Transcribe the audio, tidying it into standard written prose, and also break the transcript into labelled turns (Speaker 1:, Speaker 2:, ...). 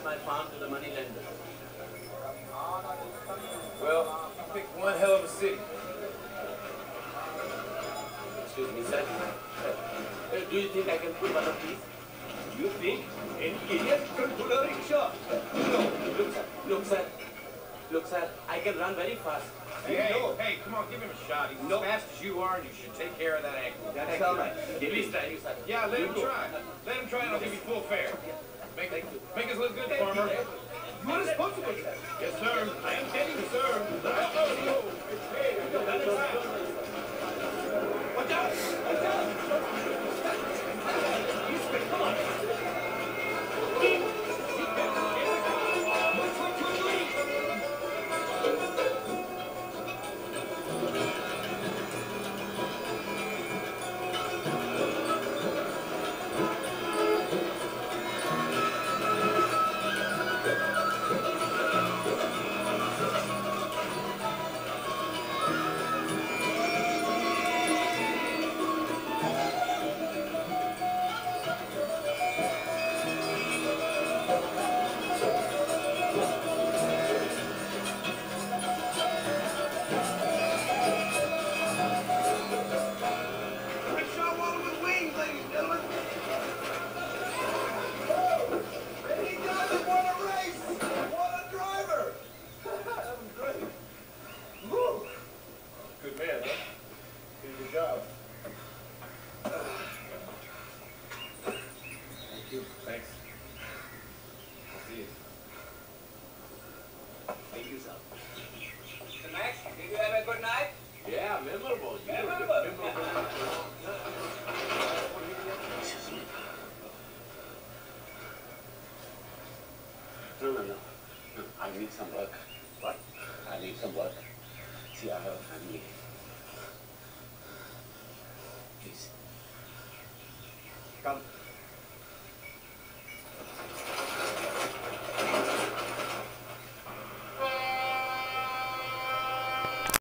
Speaker 1: my farm to the money lender.
Speaker 2: Well, you picked one hell of a city.
Speaker 1: Excuse me, sir. Do you think I can pull one of these?
Speaker 2: You think any idiot can pull a rickshaw? No.
Speaker 1: Look, sir, I can run very fast.
Speaker 3: Hey, come on, give him a shot. He's as fast as you are, and you should take care of that ankle.
Speaker 1: That's all right. Please try, you, sir.
Speaker 3: Yeah, let him try. Let him try, and I'll give you full fare. Make us look good, farmer. You are responsible. Yes, sir. I am telling you, sir. Watch out! Watch out! Come on.
Speaker 1: Yeah, memorable. No. I need some work. What? I need some work. See, I have a family. Please.
Speaker 2: Come.